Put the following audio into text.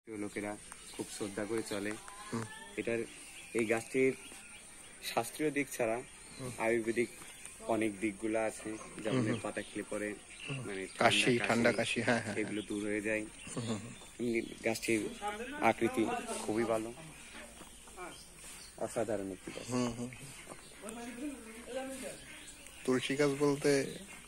লোকেরা খুব শ্রদ্ধা করে চলে। এটার এই গাছটির শাস্ত্রীয় দিক ছাড়া আয়ুর্বেদিক অনেক দিকগুলো আছে, যেমন পাতা খেলে পরে মানে ঠান্ডা কাশি এগুলো দূর হয়ে যায়। গাছটির আকৃতি খুবই ভালো, অসাধারণ একটি গাছ। তুলসী গাছ বলতে